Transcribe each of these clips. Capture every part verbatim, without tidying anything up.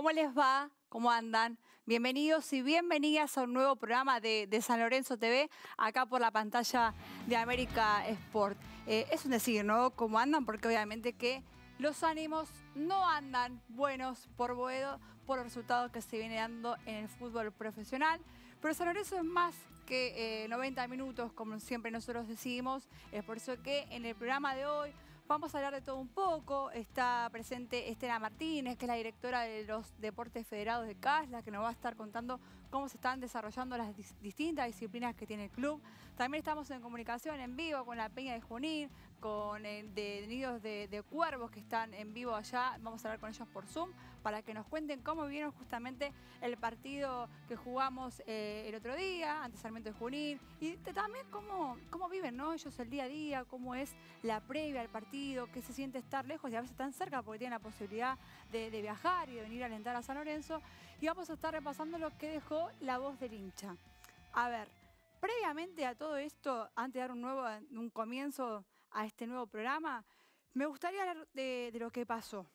¿Cómo les va? ¿Cómo andan? Bienvenidos y bienvenidas a un nuevo programa de, de San Lorenzo T V, acá por la pantalla de América Sport. Eh, es un decir, ¿no? ¿Cómo andan? Porque obviamente que los ánimos no andan buenos por Boedo, por los resultados que se viene dando en el fútbol profesional. Pero San Lorenzo es más que eh, noventa minutos, como siempre nosotros decimos. Es por eso que en el programa de hoy vamos a hablar de todo un poco. Está presente Estela Martínez, que es la directora de los Deportes Federados de CASLA, que nos va a estar contando cómo se están desarrollando las dis distintas disciplinas que tiene el club. También estamos en comunicación en vivo con la Peña de Junín, con el de Nidos de, de Cuervos, que están en vivo allá. Vamos a hablar con ellos por Zoom para que nos cuenten cómo vieron justamente el partido que jugamos eh, el otro día ante Sarmiento de Junín, y de, también cómo, cómo viven, ¿no?, ellos el día a día, cómo es la previa al partido, qué se siente estar lejos y a veces tan cerca porque tienen la posibilidad de, de viajar y de venir a alentar a San Lorenzo. Y vamos a estar repasando lo que dejó la voz del hincha. A ver, previamente a todo esto, antes de dar un, nuevo, un comienzo a este nuevo programa, me gustaría hablar de, de lo que pasó.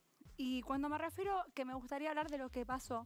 Y cuando me refiero que me gustaría hablar de lo que pasó,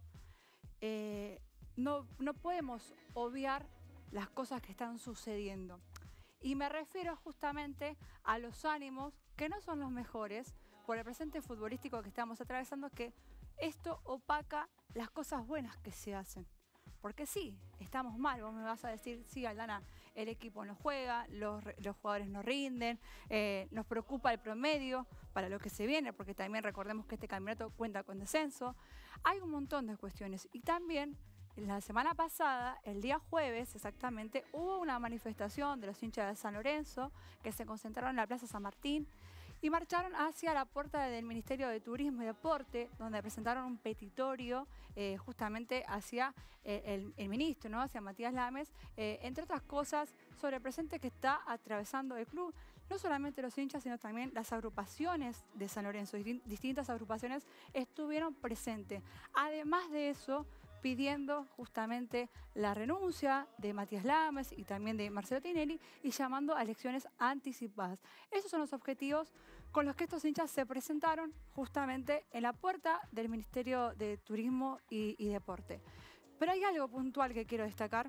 eh, no, no podemos obviar las cosas que están sucediendo. Y me refiero justamente a los ánimos que no son los mejores por el presente futbolístico que estamos atravesando, que esto opaca las cosas buenas que se hacen. Porque sí, estamos mal. Vos me vas a decir, sí, Aldana, el equipo no juega, los, los jugadores no rinden, eh, nos preocupa el promedio para lo que se viene, porque también recordemos que este campeonato cuenta con descenso. Hay un montón de cuestiones. Y también, la semana pasada, el día jueves exactamente, hubo una manifestación de los hinchas de San Lorenzo que se concentraron en la Plaza San Martín y marcharon hacia la puerta del Ministerio de Turismo y Deporte, donde presentaron un petitorio eh, justamente hacia eh, el, el ministro, ¿no?, hacia Matías Lames, eh, entre otras cosas sobre el presente que está atravesando el club. No solamente los hinchas, sino también las agrupaciones de San Lorenzo, distintas agrupaciones estuvieron presentes. Además de eso, pidiendo justamente la renuncia de Matías Lames y también de Marcelo Tinelli y llamando a elecciones anticipadas. Esos son los objetivos con los que estos hinchas se presentaron justamente en la puerta del Ministerio de Turismo y, y Deporte. Pero hay algo puntual que quiero destacar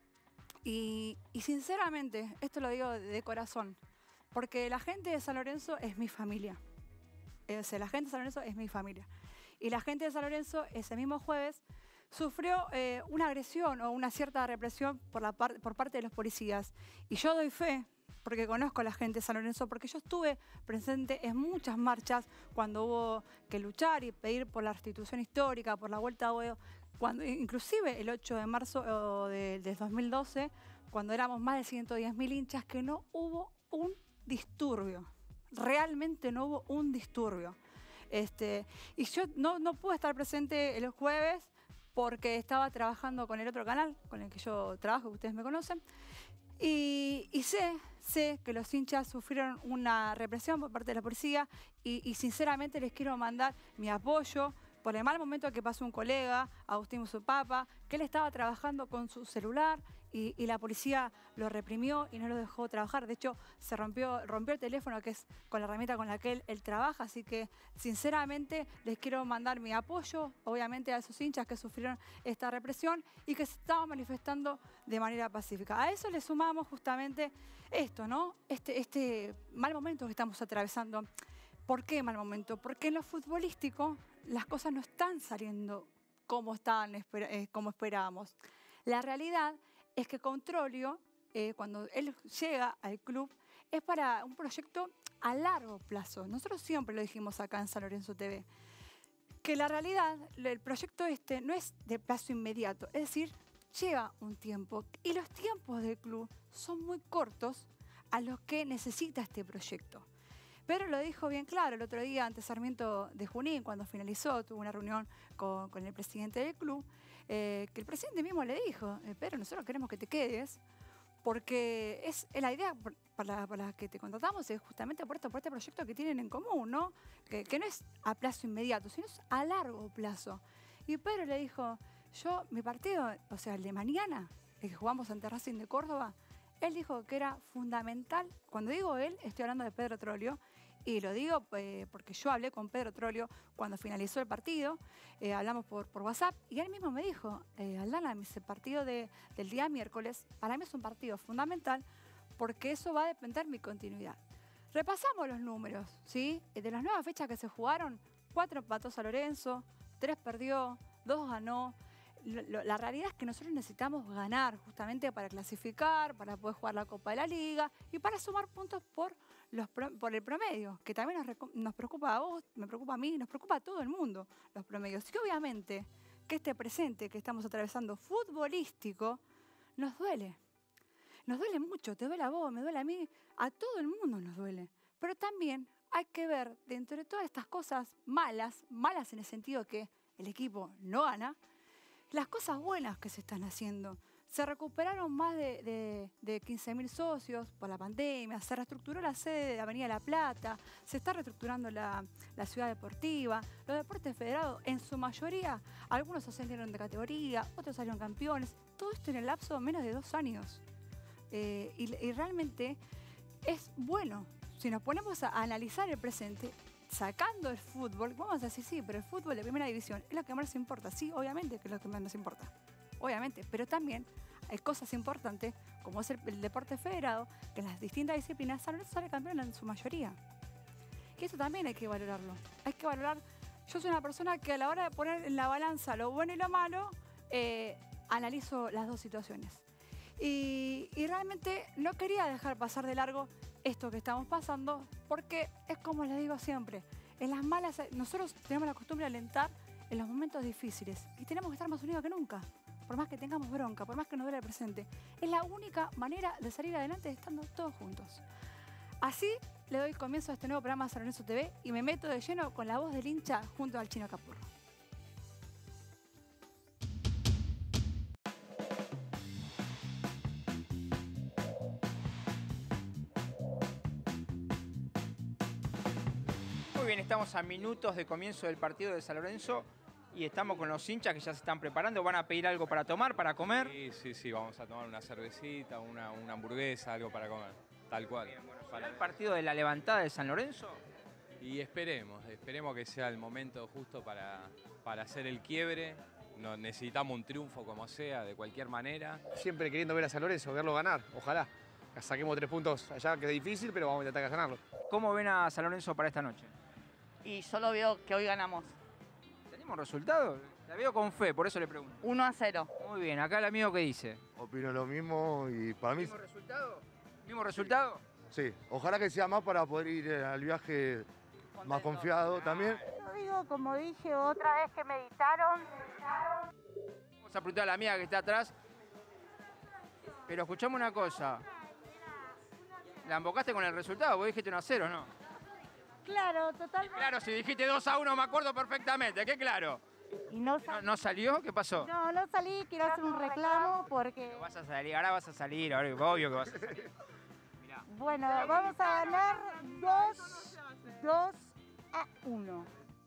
y, y sinceramente, esto lo digo de, de corazón, porque la gente de San Lorenzo es mi familia. O sea, la gente de San Lorenzo es mi familia. Y la gente de San Lorenzo ese mismo jueves sufrió eh, una agresión o una cierta represión por, la par por parte de los policías. Y yo doy fe, porque conozco a la gente de San Lorenzo, porque yo estuve presente en muchas marchas cuando hubo que luchar y pedir por la restitución histórica, por la vuelta a Boedo, cuando, inclusive el ocho de marzo de, de dos mil doce, cuando éramos más de ciento diez mil hinchas, que no hubo un disturbio. Realmente no hubo un disturbio. Este, y yo no, no pude estar presente el jueves porque estaba trabajando con el otro canal con el que yo trabajo, que ustedes me conocen. Y, y sé, sé que los hinchas sufrieron una represión por parte de la policía y, y sinceramente les quiero mandar mi apoyo por el mal momento que pasó un colega, Agustín Musupapa, que él estaba trabajando con su celular y, y la policía lo reprimió y no lo dejó trabajar. De hecho, se rompió, rompió el teléfono, que es con la herramienta con la que él, él trabaja. Así que, sinceramente, les quiero mandar mi apoyo, obviamente, a esos hinchas que sufrieron esta represión y que se estaban manifestando de manera pacífica. A eso le sumamos justamente esto, ¿no? Este, este mal momento que estamos atravesando. ¿Por qué mal momento? Porque en lo futbolístico las cosas no están saliendo como, estaban, eh, como esperábamos. La realidad es que Controlio, eh, cuando él llega al club, es para un proyecto a largo plazo. Nosotros siempre lo dijimos acá en San Lorenzo T V, que la realidad, el proyecto este no es de plazo inmediato, es decir, lleva un tiempo. Y los tiempos del club son muy cortos a los que necesita este proyecto. Pero lo dijo bien claro el otro día ante Sarmiento de Junín, cuando finalizó, tuvo una reunión con, con el presidente del club, eh, que el presidente mismo le dijo, eh, Pedro, nosotros queremos que te quedes, porque es, es la idea para la, para la que te contratamos, es justamente por, esto, por este proyecto que tienen en común, ¿no? Que, que no es a plazo inmediato, sino es a largo plazo. Y Pedro le dijo, yo, mi partido, o sea, el de mañana, el que jugamos ante Racing de Córdoba, él dijo que era fundamental, cuando digo él, estoy hablando de Pedro Trollio, Y lo digo eh, porque yo hablé con Pedro Troglio cuando finalizó el partido, eh, hablamos por, por WhatsApp, y él mismo me dijo, eh, Aldana, ese partido de, del día miércoles, para mí es un partido fundamental porque eso va a depender de mi continuidad. Repasamos los números, ¿sí? De las nuevas fechas que se jugaron, cuatro empató San Lorenzo, tres perdió, dos ganó. La realidad es que nosotros necesitamos ganar justamente para clasificar, para poder jugar la Copa de la Liga y para sumar puntos por, los, por el promedio, que también nos, nos preocupa a vos, me preocupa a mí, nos preocupa a todo el mundo los promedios. Y obviamente que este presente que estamos atravesando futbolístico nos duele. Nos duele mucho, te duele a vos, me duele a mí, a todo el mundo nos duele. Pero también hay que ver dentro de todas estas cosas malas, malas en el sentido que el equipo no gana, las cosas buenas que se están haciendo. Se recuperaron más de, de, de quince mil socios por la pandemia, se reestructuró la sede de Avenida La Plata, se está reestructurando la, la ciudad deportiva, los deportes federados, en su mayoría, algunos ascendieron de categoría, otros salieron campeones, todo esto en el lapso de menos de dos años. Eh, y, y realmente es bueno, si nos ponemos a analizar el presente, sacando el fútbol, vamos a decir sí, pero el fútbol de primera división es lo que más nos importa. Sí, obviamente que es lo que más nos importa. Obviamente, pero también hay cosas importantes, como es el, el deporte federado, que en las distintas disciplinas San Lorenzo sale campeón en su mayoría. Y eso también hay que valorarlo. Hay que valorar. Yo soy una persona que a la hora de poner en la balanza lo bueno y lo malo, eh, analizo las dos situaciones. Y, y realmente no quería dejar pasar de largo esto que estamos pasando, porque es como les digo siempre, en las malas, nosotros tenemos la costumbre de alentar en los momentos difíciles y tenemos que estar más unidos que nunca, por más que tengamos bronca, por más que nos duele el presente. Es la única manera de salir adelante estando todos juntos. Así le doy comienzo a este nuevo programa San Lorenzo T V y me meto de lleno con la voz del hincha junto al Chino Capurro. Muy bien, estamos a minutos de comienzo del partido de San Lorenzo y estamos con los hinchas que ya se están preparando. ¿Van a pedir algo para tomar, para comer? Sí, sí, sí, vamos a tomar una cervecita, una, una hamburguesa, algo para comer, tal cual. Bien, bueno, ¿será el partido de la levantada de San Lorenzo? Y esperemos, esperemos que sea el momento justo para, para hacer el quiebre. No, necesitamos un triunfo como sea, de cualquier manera. Siempre queriendo ver a San Lorenzo, verlo ganar, ojalá. Saquemos tres puntos allá, que es difícil, pero vamos a intentar ganarlo. ¿Cómo ven a San Lorenzo para esta noche? Y solo veo que hoy ganamos. ¿Tenemos resultados? La veo con fe, por eso le pregunto. uno a cero. Muy bien, acá el amigo que dice. Opino lo mismo y para mí... ¿Mismo resultado? ¿Mismo resultado? Sí, ojalá que sea más para poder ir al viaje más confiado también. Yo digo, como dije otra vez que meditaron. Vamos a preguntar a la amiga que está atrás. Pero escuchame una cosa. La embocaste con el resultado, vos dijiste uno a cero, ¿no? Claro, totalmente. Claro, si dijiste dos a uno me acuerdo perfectamente, qué claro. Y no, ¿No, ¿No salió? ¿Qué pasó? no, no salí, quiero hacer un reclamo porque... Pero vas a salir, ahora vas a salir, ahora obvio que vas a salir. Mirá. Bueno, vamos a ganar dos a uno.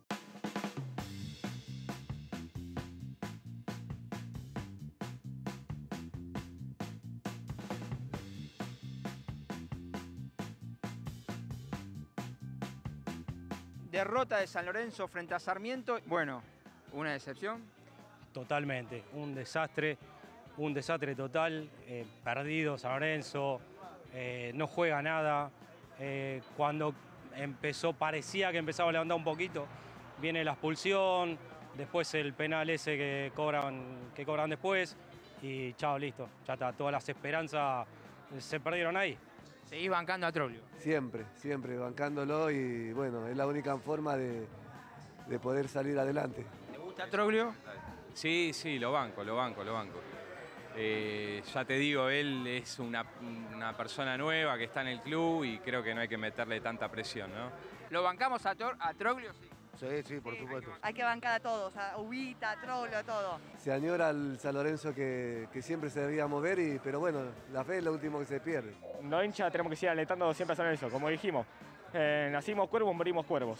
Derrota de San Lorenzo frente a Sarmiento. Bueno, una decepción. Totalmente, un desastre, un desastre total. Eh, perdido San Lorenzo, eh, no juega nada. Eh, cuando empezó, parecía que empezaba a levantar un poquito. Viene la expulsión, después el penal ese que cobran, que cobran después. Y chao, listo, ya está. Todas las esperanzas se perdieron ahí. Seguís bancando a Troglio. Siempre, siempre bancándolo y bueno, es la única forma de, de poder salir adelante. ¿Te gusta Troglio? Sí, sí, lo banco, lo banco, lo banco. Eh, ya te digo, él es una, una persona nueva que está en el club y creo que no hay que meterle tanta presión, ¿no? ¿Lo bancamos a, Tor a Troglio? Sí. Sí, sí, por supuesto. Hay que bancar a todos, a Ubita, a Troglio, a todo. Se añora al San Lorenzo que, que siempre se debía mover, y, pero bueno, la fe es lo último que se pierde. No hincha, tenemos que seguir alentando siempre a San Lorenzo, como dijimos. Eh, nacimos cuervos, morimos cuervos.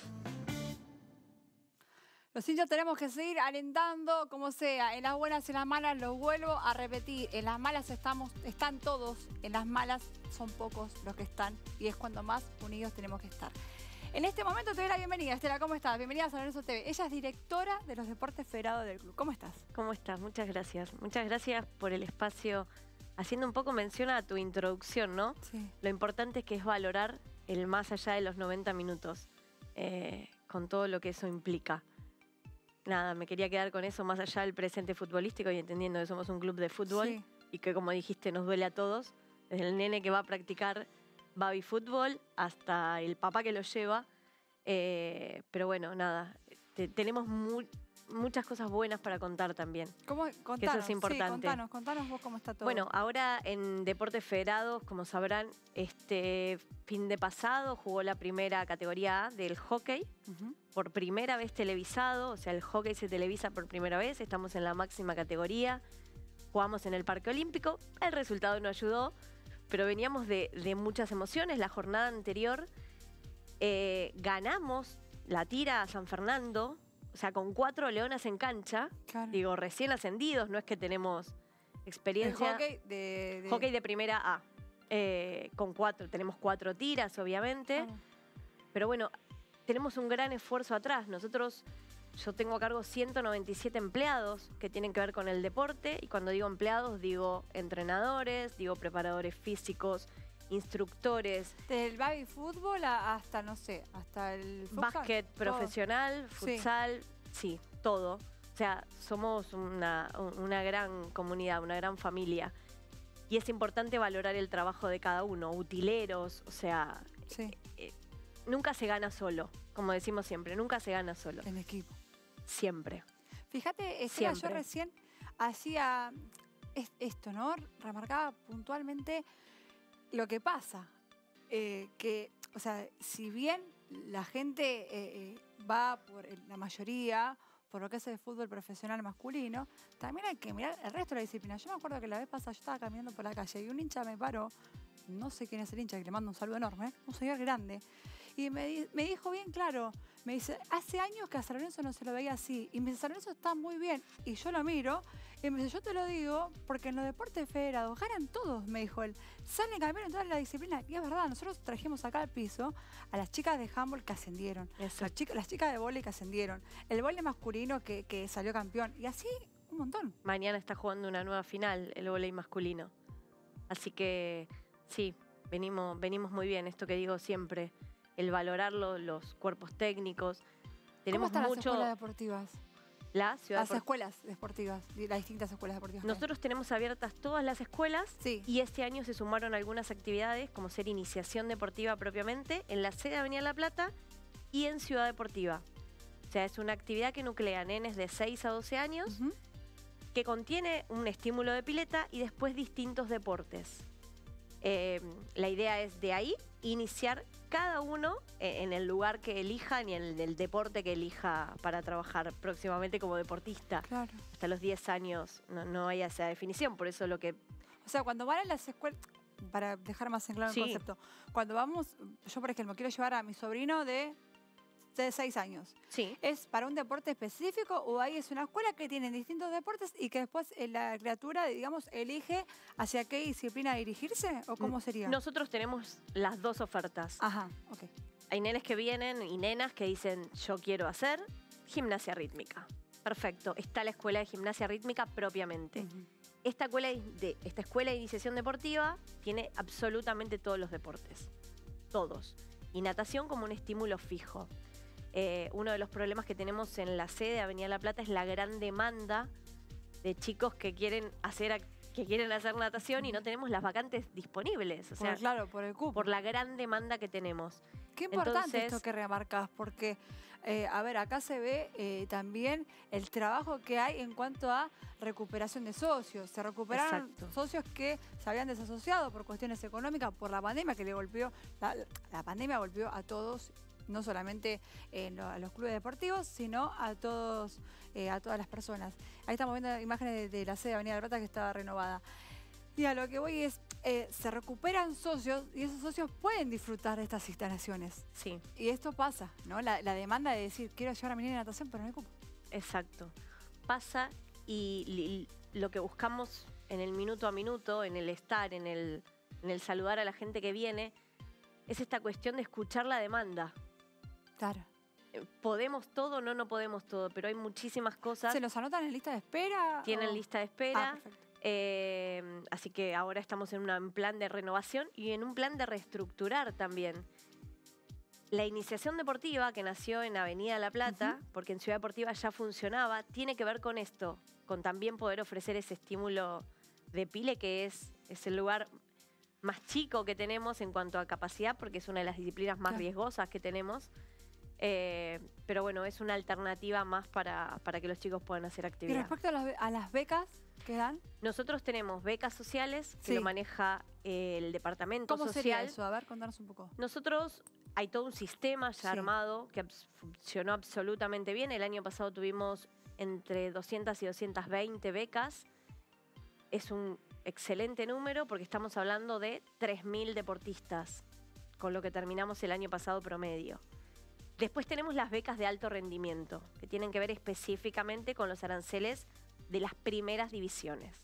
Los hinchas tenemos que seguir alentando, como sea, en las buenas y en las malas, lo vuelvo a repetir, en las malas estamos, están todos, en las malas son pocos los que están y es cuando más unidos tenemos que estar. En este momento te doy la bienvenida, Estela, ¿cómo estás? Bienvenida a San Lorenzo T V. Ella es directora de los deportes federados del club. ¿Cómo estás? ¿Cómo estás? Muchas gracias. Muchas gracias por el espacio. Haciendo un poco mención a tu introducción, ¿no? Sí. Lo importante es que es valorar el más allá de los noventa minutos, eh, con todo lo que eso implica. Nada, me quería quedar con eso más allá del presente futbolístico y entendiendo que somos un club de fútbol Sí. y que, como dijiste, nos duele a todos. Desde el nene que va a practicar baby fútbol hasta el papá que lo lleva. Eh, pero bueno, nada, te- tenemos mu- muchas cosas buenas para contar también. ¿Cómo? Contanos, es importante. Sí, contanos, contanos vos cómo está todo. Bueno, ahora en Deportes Federados, como sabrán, este fin de pasado jugó la primera categoría A del hockey, Ujú. por primera vez televisado, o sea, el hockey se televisa por primera vez, estamos en la máxima categoría, jugamos en el Parque Olímpico, el resultado no ayudó, pero veníamos de, de muchas emociones. La jornada anterior eh, ganamos la tira a San Fernando, o sea, con cuatro leonas en cancha, Claro. digo, recién ascendidos, no es que tenemos El experiencia. hockey de... de- Hockey de primera A. Eh, con cuatro, tenemos cuatro tiras, obviamente. Claro. Pero bueno, tenemos un gran esfuerzo atrás. Nosotros, yo tengo a cargo ciento noventa y siete empleados que tienen que ver con el deporte. Y cuando digo empleados, digo entrenadores, digo preparadores físicos, instructores, Del baby fútbol a- hasta, no sé, hasta el futsal. básquet Todo. profesional, Sí. futsal, sí, todo. O sea, somos una, una gran comunidad, una gran familia. Y es importante valorar el trabajo de cada uno, utileros, o sea, Sí, nunca se gana solo, como decimos siempre, nunca se gana solo, en equipo. siempre. Fíjate, Estela, yo Siempre. recién hacía es- esto, ¿no? Remarcaba puntualmente lo que pasa. Eh, que, o sea, si bien la gente eh, eh, va por el- la mayoría por lo que es el fútbol profesional masculino, también hay que mirar el resto de la disciplina. Yo me acuerdo que la vez pasada yo estaba caminando por la calle y un hincha me paró, no sé quién es el hincha, que le mando un saludo enorme, un señor grande, y me, di- me dijo bien claro, me dice, hace años que a San Lorenzo no se lo veía así, y me dice, San Lorenzo está muy bien, y yo lo miro, y me dice, yo te lo digo, porque en los deportes federados ganan todos, me dijo él, salen campeones en todas las disciplinas, y es verdad, nosotros trajimos acá al piso a las chicas de handball que ascendieron, las chicas, las chicas de vóley que ascendieron, el vóley masculino que, que salió campeón, y así un montón. Mañana está jugando una nueva final, el vóley masculino. Así que sí, venimos, venimos muy bien, esto que digo siempre, el valorarlo, los cuerpos técnicos. ¿Cómo Tenemos están las mucho escuelas deportivas? la ciudad Las depor- escuelas deportivas, las distintas escuelas deportivas. Nosotros tenemos abiertas todas las escuelas Sí. y este año se sumaron algunas actividades como ser iniciación deportiva propiamente en la sede de Avenida La Plata y en Ciudad Deportiva. O sea, es una actividad que nuclea nenes de seis a doce años, Ujú. que contiene un estímulo de pileta y después distintos deportes. Eh, la idea es de ahí iniciar cada uno eh, en el lugar que elijan y en el deporte que elija para trabajar próximamente como deportista. Claro. Hasta los diez años no, no hay esa definición, por eso lo que... O sea, cuando van a las escuelas, para dejar más en claro Sí. el concepto, cuando vamos, yo por ejemplo, quiero llevar a mi sobrino de, de seis años. Sí. ¿Es para un deporte específico o ahí es una escuela que tiene distintos deportes y que después eh, la criatura, digamos, elige hacia qué disciplina dirigirse? ¿O cómo sería? Nosotros tenemos las dos ofertas. Ajá, ok. Hay nenes que vienen y nenas que dicen, yo quiero hacer gimnasia rítmica. Perfecto, está la escuela de gimnasia rítmica propiamente. Ujú. Esta escuela de, esta escuela de iniciación deportiva tiene absolutamente todos los deportes. Todos. Y natación como un estímulo fijo. Eh, uno de los problemas que tenemos en la sede de Avenida La Plata es la gran demanda de chicos que quieren hacer, ac- que quieren hacer natación y no tenemos las vacantes disponibles. O sea, Por- claro, por el cupo. por la gran demanda que tenemos. Qué importante Entonces- esto que remarcas, porque, eh, a ver, acá se ve eh, también el trabajo que hay en cuanto a recuperación de socios. Se recuperaron Exacto. socios que se habían desasociado por cuestiones económicas, por la pandemia que le golpeó, la, la pandemia golpeó a todos, no solamente eh, lo- a los clubes deportivos, sino a todos, eh, a todas las personas. Ahí estamos viendo imágenes de, de la sede de Avenida de La Plata que estaba renovada. Y a lo que voy es, eh, se recuperan socios y esos socios pueden disfrutar de estas instalaciones. Sí, Y esto pasa, ¿no? La, la demanda de decir, quiero llevar a mi niña a natación, pero no hay cupo. exacto. Pasa y li- lo que buscamos en el minuto a minuto, en el estar, en el, en el saludar a la gente que viene, es esta cuestión de escuchar la demanda. Claro. Podemos todo, no, no podemos todo, pero hay muchísimas cosas. ¿Se los anotan en lista de espera? Tienen o? lista de espera. Ah, perfecto. Eh, así que ahora estamos en una- un plan de renovación y en un plan de reestructurar también. La iniciación deportiva que nació en Avenida La Plata, uh-huh. porque en Ciudad Deportiva ya funcionaba, tiene que ver con esto, con también poder ofrecer ese estímulo de pile que es, es el lugar más chico que tenemos en cuanto a capacidad, porque es una de las disciplinas más Claro. riesgosas que tenemos. Eh, pero bueno, es una alternativa más para, para que los chicos puedan hacer Y actividad. respecto a las, be- a las becas que dan, Nosotros tenemos becas sociales que Sí. lo maneja eh, el departamento ¿cómo social. sería eso? A ver, contanos un poco. Nosotros hay todo un sistema ya Sí. armado que abs- funcionó absolutamente bien. El año pasado tuvimos entre doscientas y doscientas veinte becas. Es un excelente número porque estamos hablando de tres mil deportistas, con lo que terminamos el año pasado promedio. Después tenemos las becas de alto rendimiento, que tienen que ver específicamente con los aranceles de las primeras divisiones.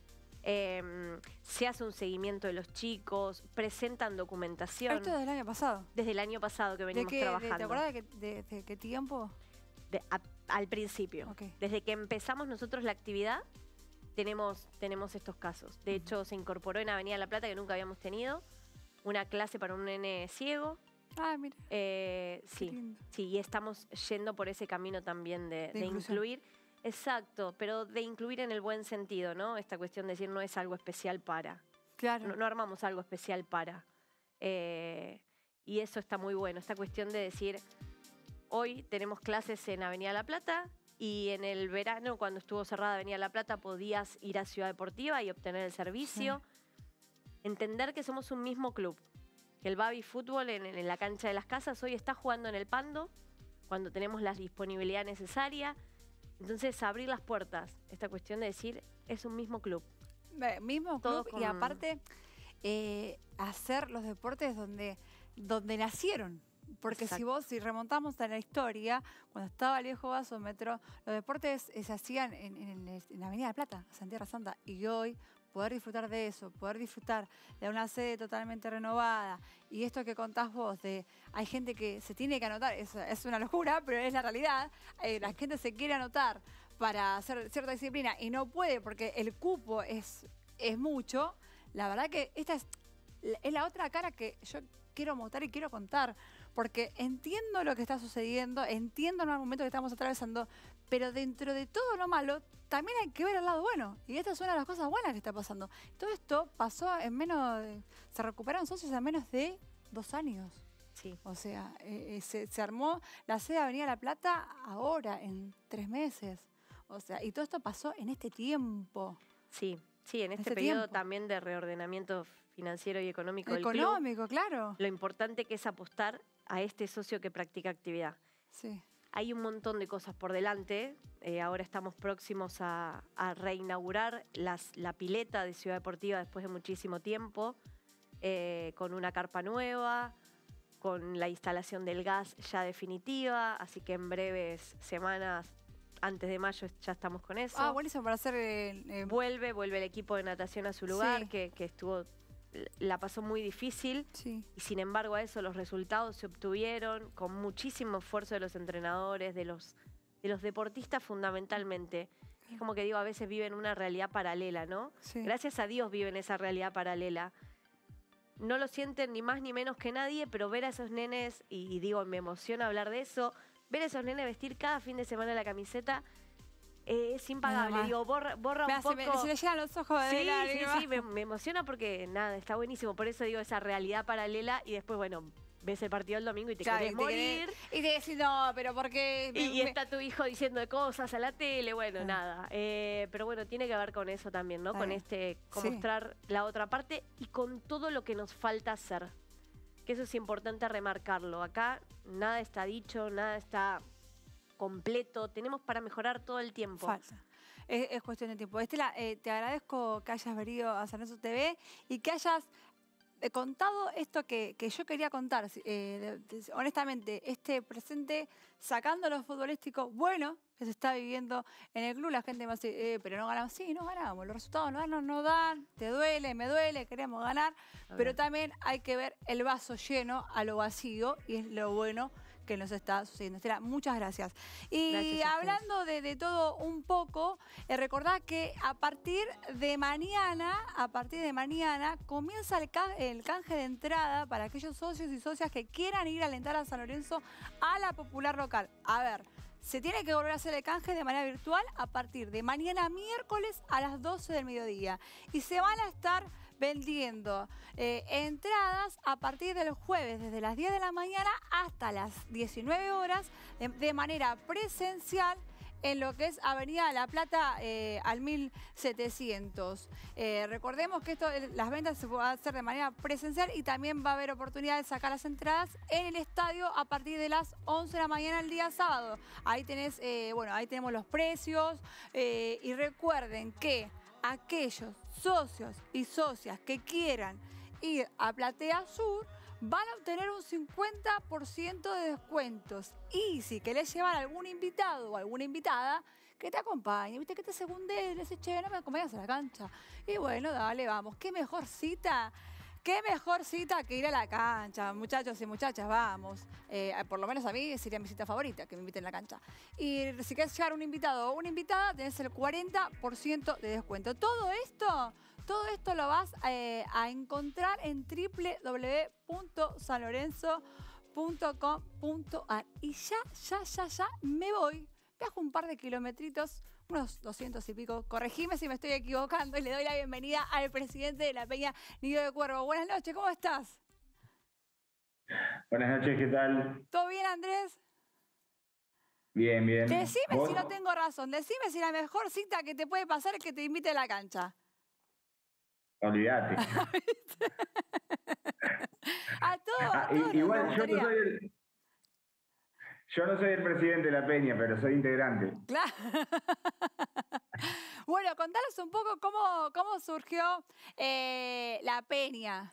Eh, se hace un seguimiento de los chicos, presentan documentación. Esto desde el año pasado. Desde el año pasado que ¿De venimos qué, de- trabajando. ¿Te acuerdas de, qué- de- de qué tiempo? De- a- al principio. Ok. Desde que empezamos nosotros la actividad, tenemos, tenemos estos casos. De hecho, se incorporó en Avenida La Plata, que nunca habíamos tenido, una clase para un nene ciego. Ah, mira. Eh, Qué sí, lindo. sí, y estamos yendo por ese camino también de, De de inclusión. incluir. Exacto, pero de incluir en el buen sentido, ¿no? Esta cuestión de decir no es algo especial para. Claro. No, no armamos algo especial para. Eh, y eso está muy bueno. Esta cuestión de decir, hoy tenemos clases en Avenida La Plata y en el verano, cuando estuvo cerrada Avenida La Plata, podías ir a Ciudad Deportiva y obtener el servicio. Entender que somos un mismo club. Que el Baby Fútbol en, en la cancha de las casas hoy está jugando en el Pando, cuando tenemos la disponibilidad necesaria. Entonces, abrir las puertas. Esta cuestión de decir, es un mismo club. Eh, Mismo Todos club y con- aparte eh, hacer los deportes donde, donde nacieron. Porque si Exacto. vos, si remontamos a la historia, cuando estaba el viejo gasómetro, los deportes eh, se hacían en, en, el- en la Avenida de Plata, en Tierra Santa. Y hoy poder disfrutar de eso, poder disfrutar de una sede totalmente renovada y esto que contás vos, de hay gente que se tiene que anotar, es, es una locura, pero es la realidad, eh, la gente se quiere anotar para hacer cierta disciplina y no puede porque el cupo es, es mucho, la verdad que esta es, es la otra cara que yo quiero mostrar y quiero contar, porque entiendo lo que está sucediendo, entiendo el momento que estamos atravesando, pero dentro de todo lo malo, también hay que ver el lado bueno. Y esta es una de las cosas buenas que está pasando. Todo esto pasó en menos de, se recuperaron socios en menos de dos años. Sí. O sea, eh, eh, se, se armó la sede de Avenida La Plata ahora, en tres meses. O sea, y todo esto pasó en este tiempo. Sí, sí, en este Ese periodo tiempo. también de reordenamiento financiero y económico del club. Económico, claro. Lo importante que es apostar a este socio que practica actividad. Sí. Hay un montón de cosas por delante. Eh, ahora estamos próximos a, a reinaugurar las, la pileta de Ciudad Deportiva después de muchísimo tiempo, eh, con una carpa nueva, con la instalación del gas ya definitiva, así que en breves semanas, antes de mayo, ya estamos con eso. Ah, buenísimo para hacer... eh, eh, Vuelve, vuelve el equipo de natación a su lugar, Sí. que, que estuvo, la pasó muy difícil. sí. Y sin embargo a eso los resultados se obtuvieron con muchísimo esfuerzo de los entrenadores, de los, de los deportistas fundamentalmente. Es como que digo, a veces viven una realidad paralela, ¿no? Sí. Gracias a Dios viven esa realidad paralela. No lo sienten ni más ni menos que nadie, pero ver a esos nenes, y, y digo, me emociona hablar de eso, ver a esos nenes vestir cada fin de semana la camiseta eh, es impagable. más. Digo, borra, borra Mirá, un se, poco... me, se le llenan los ojos de Sí, la sí, lágrima. sí, me, me emociona porque nada, está buenísimo. Por eso digo esa realidad paralela y después, bueno, ves el partido el domingo y te Claro, querés y te morir. querés- Y te decís, no, pero porque... Y, y está tu hijo diciendo cosas a la tele, bueno, nada. Eh, pero bueno, tiene que ver con eso también, ¿no? Está Con bien. este, con Sí. mostrar la otra parte y con todo lo que nos falta hacer. Que eso es importante remarcarlo. Acá nada está dicho, nada está completo. Tenemos para mejorar todo el tiempo. Falta. Es, es cuestión de tiempo. Estela, eh, te agradezco que hayas venido a San Lorenzo T V y que hayas eh, contado esto que, que yo quería contar. Eh, de- de- honestamente, este presente, sacando lo futbolístico bueno que se está viviendo en el club, la gente me dice, eh, pero no ganamos. Sí, no ganamos. Los resultados no dan, no, no dan. Te duele, me duele, queremos ganar. A Pero ver. también hay que ver el vaso lleno a lo vacío y es lo bueno que nos está sucediendo. Estela, muchas gracias. Y Gracias a hablando de, de todo un poco, eh, recordad que a partir de mañana, a partir de mañana, comienza el, ca el canje de entrada para aquellos socios y socias que quieran ir a alentar a San Lorenzo a la popular local. A ver, se tiene que volver a hacer el canje de manera virtual a partir de mañana miércoles a las doce del mediodía. Y se van a estar vendiendo eh, entradas a partir del jueves, desde las diez de la mañana hasta las diecinueve horas, de, de manera presencial en lo que es Avenida La Plata eh, al mil setecientos. Eh, recordemos que esto, las ventas se van a hacer de manera presencial y también va a haber oportunidad de sacar las entradas en el estadio a partir de las once de la mañana el día sábado. Ahí tenés, eh, bueno, ahí tenemos los precios eh, y recuerden que aquellos socios y socias que quieran ir a Platea Sur van a obtener un cincuenta por ciento de descuentos. Y si querés llevar a algún invitado o alguna invitada, que te acompañe, viste, que te segunde, le dice, che, no me acompañas a la cancha. Y bueno, dale, vamos. ¿Qué mejor cita? ¿Qué mejor cita que ir a la cancha? Muchachos y muchachas, vamos. Eh, por lo menos a mí sería mi cita favorita, que me inviten a la cancha. Y si querés llevar un invitado o una invitada, tenés el cuarenta por ciento de descuento. Todo esto... Todo esto lo vas eh, a encontrar en w w w punto san lorenzo punto com punto a r. Y ya, ya, ya, ya me voy. Viajo un par de kilometritos, unos doscientos y pico. Corregime si me estoy equivocando y le doy la bienvenida al presidente de la Peña Nido de Cuervo. Buenas noches, ¿cómo estás? Buenas noches, ¿qué tal? ¿Todo bien, Andrés? Bien, bien. Decime ¿Vos? si no tengo razón. Decime si la mejor cita que te puede pasar es que te invite a la cancha. Olvídate. A todo, Ah, a todo i- igual nos yo no gustaría. soy el, yo no soy el presidente de la Peña, pero soy integrante. Claro. Bueno, contanos un poco cómo, cómo surgió eh, la Peña.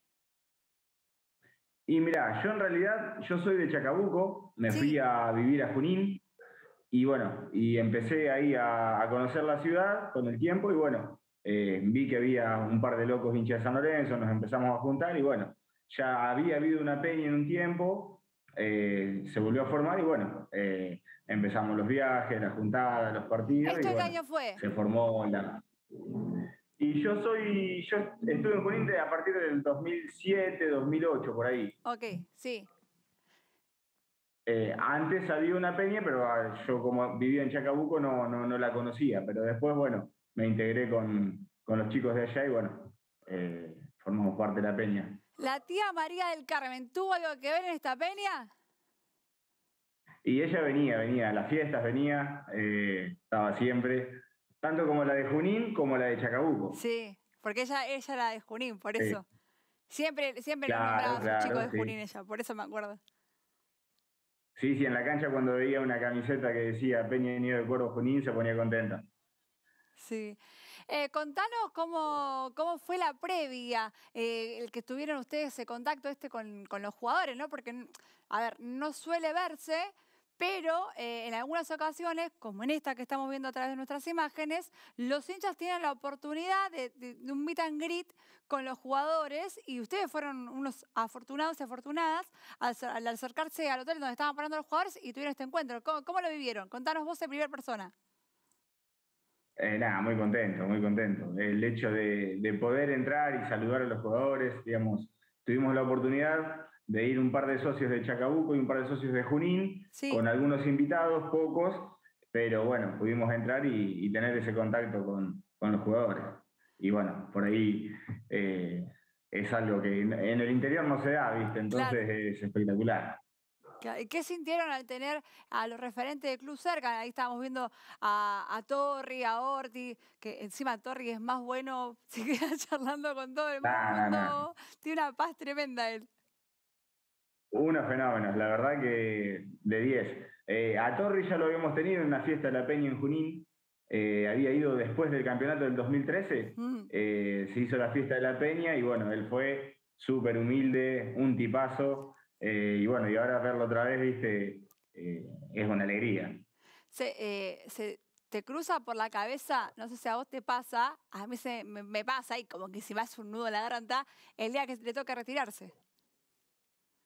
Y mirá, yo en realidad, yo soy de Chacabuco, me Sí. fui a vivir a Junín y bueno, y empecé ahí a, a conocer la ciudad con el tiempo y bueno, eh, vi que había un par de locos hinchas de San Lorenzo, nos empezamos a juntar y bueno, ya había habido una peña en un tiempo, eh, se volvió a formar y bueno, eh, empezamos los viajes, las juntadas, los partidos. ¿Esto y qué bueno, año fue? se formó la... Y yo soy, yo estuve en Junín a partir del dos mil siete, dos mil ocho, por ahí. Ok, sí. Eh, antes había una peña, pero ah, yo como vivía en Chacabuco no, no, no la conocía, pero después, bueno, me integré con, con los chicos de allá y bueno, eh, formamos parte de la peña. ¿La tía María del Carmen tuvo algo que ver en esta peña? Y ella venía, venía a las fiestas, venía, eh, estaba siempre, tanto como la de Junín como la de Chacabuco. Sí, porque ella, ella era de Junín, por Sí. eso. Siempre, siempre nos Claro, nombraba a sus claro, chicos de sí. Junín ella, por eso me acuerdo. Sí, sí, en la cancha cuando veía una camiseta que decía Peña Nido de Cuervo Junín se ponía contenta. Sí. Eh, contanos cómo, cómo fue la previa, eh, el que tuvieron ustedes ese contacto este con, con los jugadores, ¿no? Porque, a ver, no suele verse, pero eh, en algunas ocasiones, como en esta que estamos viendo a través de nuestras imágenes, los hinchas tienen la oportunidad de, de- de un meet and greet con los jugadores y ustedes fueron unos afortunados y afortunadas al, acer- al acercarse al hotel donde estaban parando los jugadores y tuvieron este encuentro. ¿Cómo, cómo lo vivieron? Contanos vos en primera persona. Eh, nada, muy contento, muy contento. El hecho de, de poder entrar y saludar a los jugadores, digamos, tuvimos la oportunidad de ir un par de socios de Chacabuco y un par de socios de Junín, Sí. con algunos invitados, pocos, pero bueno, pudimos entrar y, y tener ese contacto con, con los jugadores. Y bueno, por ahí eh, es algo que en, en el interior no se da, ¿viste? Entonces Claro. es espectacular. Claro, ¿y qué sintieron al tener a los referentes del club cerca? Ahí estábamos viendo a, a Torri, a Orti, que encima Torri es más bueno, se queda charlando con todo el mundo. Nah, nah, nah. Tiene una paz tremenda él. Unos fenómenos, la verdad que de diez. Eh, a Torri ya lo habíamos tenido en una fiesta de la Peña en Junín. Eh, había ido después del campeonato del dos mil trece. Mm. Eh, se hizo la fiesta de la Peña y bueno, él fue súper humilde, un tipazo. Eh, y bueno, y ahora verlo otra vez, viste, eh, es una alegría. Se, eh, se te cruza por la cabeza, no sé si a vos te pasa, a mí se, me, me pasa y como que se me hace un nudo en la garganta el día que le toca retirarse.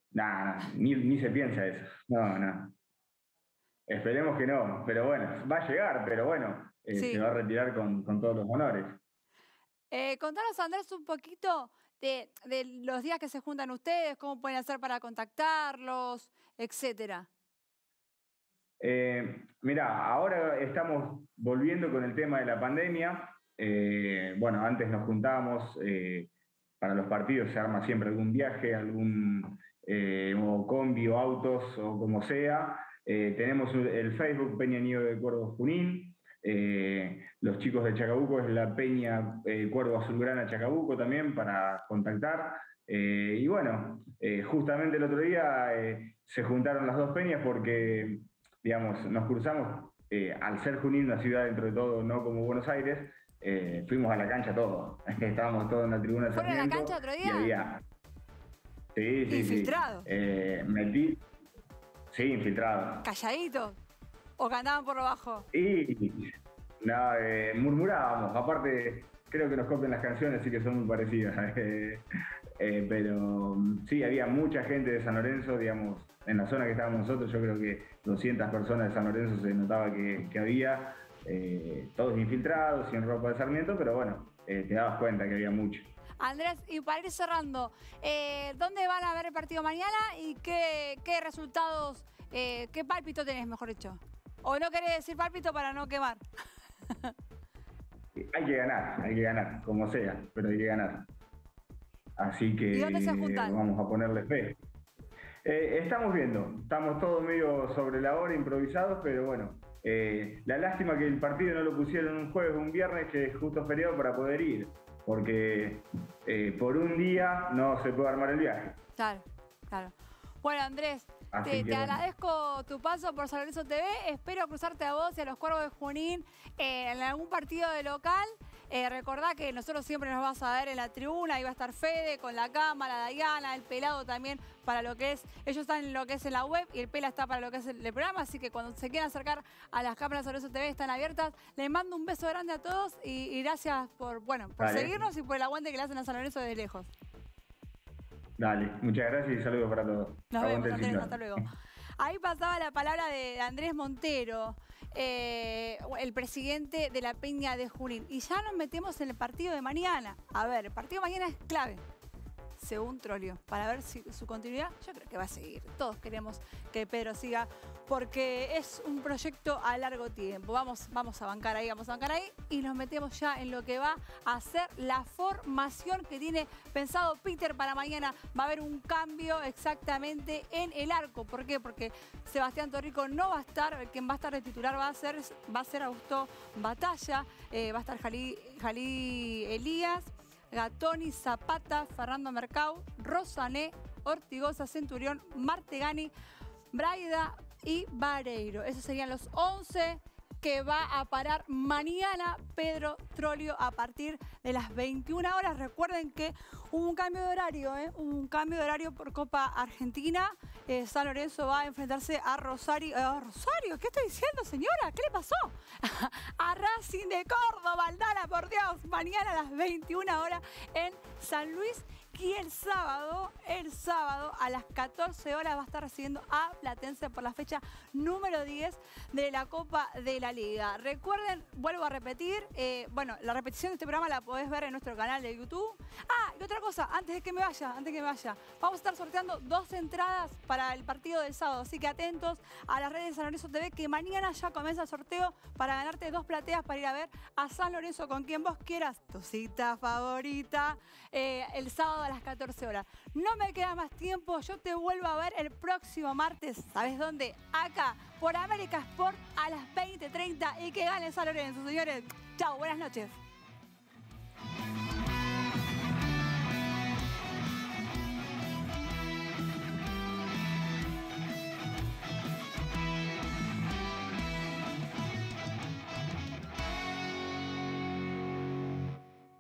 Nada, ni, ni se piensa eso. No, no. Esperemos que no, pero bueno, va a llegar, pero bueno, eh, Sí. se va a retirar con, con todos los honores. Eh, contanos, Andrés, un poquito de, de los días que se juntan ustedes, cómo pueden hacer para contactarlos, etcétera. Eh, mirá, ahora estamos volviendo con el tema de la pandemia. Eh, bueno, antes nos juntábamos, eh, para los partidos se arma siempre algún viaje, algún eh, o combi o autos o como sea. Eh, tenemos el Facebook Peña Nieve de Cuervo Junín. Eh, los chicos de Chacabuco es la Peña eh, Cuervo Azulgrana Chacabuco también para contactar. Eh, y bueno, eh, justamente el otro día eh, se juntaron las dos peñas porque, digamos, nos cruzamos, eh, al ser Junín una ciudad dentro de todo, no como Buenos Aires, eh, fuimos a la cancha todos. Estábamos todos en la tribuna de ¿Fueron a la Sarmiento. cancha otro Y día? había... Sí, sí, sí. ¿Infiltrados? Eh, metí... Sí, infiltrados. ¿Calladitos? ¿O cantaban por lo bajo? Y no, eh, murmurábamos, aparte creo que nos copian las canciones, así que son muy parecidas. eh, eh, pero sí, había mucha gente de San Lorenzo, digamos, en la zona que estábamos nosotros, yo creo que doscientas personas de San Lorenzo se notaba que, que había, eh, todos infiltrados, sin ropa de Sarmiento, pero bueno, eh, te dabas cuenta que había mucho. Andrés, y para ir cerrando, eh, ¿dónde van a ver el partido mañana y qué, qué resultados, eh, qué pálpito tenés, mejor dicho? ¿O no querés decir pálpito para no quemar? Hay que ganar, hay que ganar, como sea, pero hay que ganar. Así que ¿Y dónde se juntan? vamos a ponerle fe. Eh, estamos viendo, estamos todos medio sobre la hora, improvisados, pero bueno, eh, la lástima que el partido no lo pusieron un jueves o un viernes, que es justo feriado, para poder ir, porque eh, por un día no se puede armar el viaje. Claro, claro. Bueno, Andrés, Así te, que te bueno. agradezco tu paso por San Lorenzo T V. Espero cruzarte a vos y a los Cuervos de Junín eh, en algún partido de local. Eh, recordá que nosotros siempre nos vas a ver en la tribuna. Ahí va a estar Fede con la cámara, Dayana, el Pelado también para lo que es. Ellos están en lo que es en la web y el Pela está para lo que es el, el programa. Así que cuando se quieran acercar a las cámaras de San Lorenzo T V están abiertas. Les mando un beso grande a todos y, y gracias por, bueno, por Dale. seguirnos y por el aguante que le hacen a San Lorenzo desde lejos. Dale, muchas gracias y saludos para todos. Nos Aguante vemos, el Andrés, ciclón. hasta luego. Ahí pasaba la palabra de Andrés Montero, eh, el presidente de la Peña de Junín. Y ya nos metemos en el partido de mañana. A ver, el partido de mañana es clave, según Trollio, para ver si su continuidad, yo creo que va a seguir. Todos queremos que Pedro siga, porque es un proyecto a largo tiempo. Vamos, vamos a bancar ahí, vamos a bancar ahí, y nos metemos ya en lo que va a ser la formación que tiene pensado Peter para mañana. Va a haber un cambio exactamente en el arco. ¿Por qué? Porque Sebastián Torrico no va a estar, quien va a estar de titular va a ser, va a ser Augusto Batalla, eh, va a estar Jalí, Jalí Elías, Gatoni, Zapata, Fernando Mercau, Rosané, Ortigosa, Centurión, Martegani, Braida y Vareiro. Esos serían los once que va a parar mañana Pedro Trollio a partir de las veintiuna horas. Recuerden que hubo un cambio de horario, ¿eh? Hubo un cambio de horario por Copa Argentina. Eh, San Lorenzo va a enfrentarse a Rosario. Eh, ¿Rosario? ¿Qué estoy diciendo, señora? ¿Qué le pasó? A Racing de Córdoba, Aldana, por Dios. Mañana a las veintiuna horas en San Luis. Y el sábado, el sábado a las catorce horas va a estar recibiendo a Platense por la fecha número diez de la Copa de la Liga. Recuerden, vuelvo a repetir, eh, bueno, la repetición de este programa la podés ver en nuestro canal de YouTube. Ah, y otra cosa, antes de que me vaya, antes de que me vaya, vamos a estar sorteando dos entradas para el partido del sábado, así que atentos a las redes de San Lorenzo T V, que mañana ya comienza el sorteo para ganarte dos plateas para ir a ver a San Lorenzo con quien vos quieras, tu cita favorita, eh, el sábado a las catorce horas. No me queda más tiempo, yo te vuelvo a ver el próximo martes, ¿sabes dónde? Acá, por América Sport a las veinte treinta y que gane San Lorenzo, señores. Chao, buenas noches.